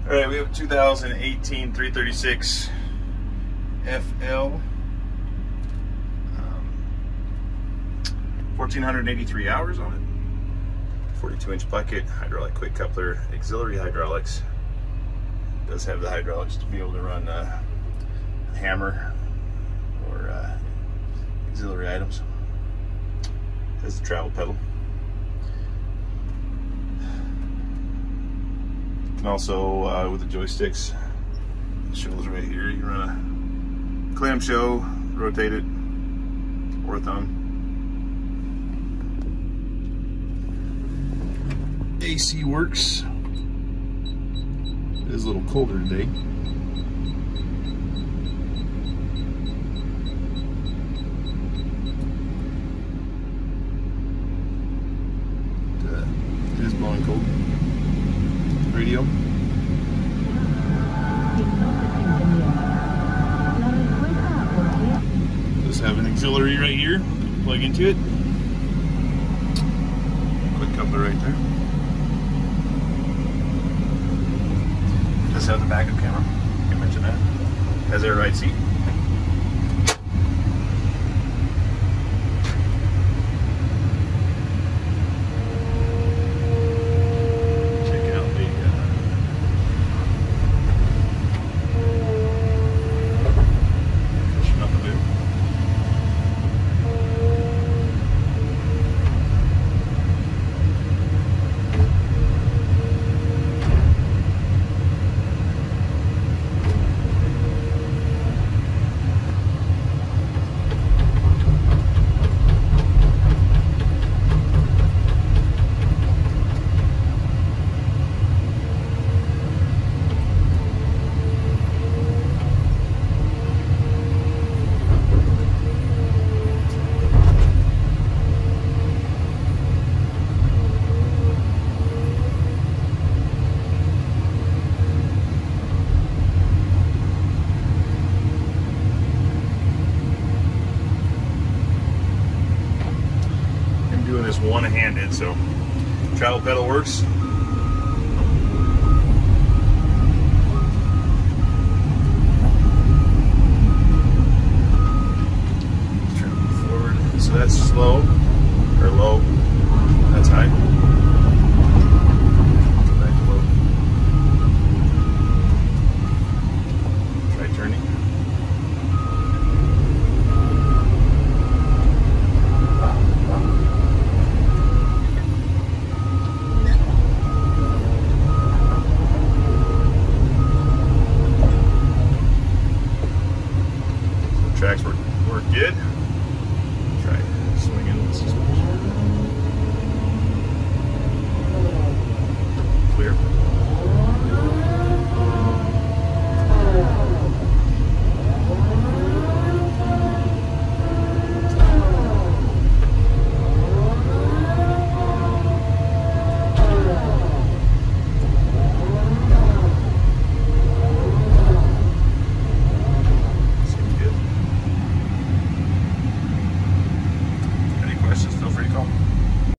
All right, we have a 2018 336 FL, 1,483 hours on it. 42-inch bucket, hydraulic quick coupler, auxiliary hydraulics. It does have the hydraulics to be able to run a hammer or auxiliary items. It has the travel pedal. And also with the joysticks, it shows right here, you can run a clamshell, rotate it, or a thumb. AC works. It is a little colder today. It is blowing cold. Radio. Just have an auxiliary right here. Plug into it. Quick coupler right there. Does have the backup camera. I mentioned that. Has air ride seat. Doing this one-handed, so travel pedal works. Travel forward, so that's slow or low, that's high.